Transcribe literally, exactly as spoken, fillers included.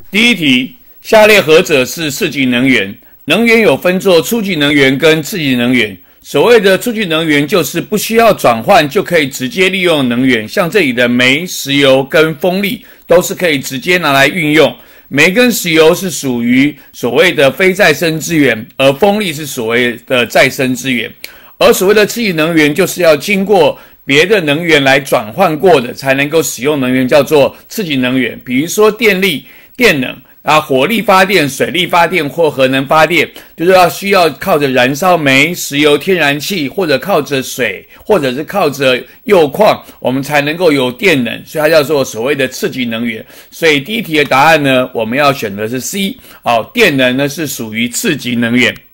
第一题，下列何者是次级能源？能源有分作初级能源跟次级能源。所谓的初级能源就是不需要转换就可以直接利用能源，像这里的煤、石油跟风力都是可以直接拿来运用。煤跟石油是属于所谓的非再生资源，而风力是所谓的再生资源。而所谓的次级能源就是要经过别的能源来转换过的才能够使用能源，叫做次级能源。比如说电力、电能啊，火力发电、水力发电或核能发电，就是要需要靠着燃烧煤、石油、天然气，或者靠着水，或者是靠着铀矿，我们才能够有电能，所以它叫做所谓的次级能源。所以第一题的答案呢，我们要选的是 C， 哦，电能呢是属于次级能源。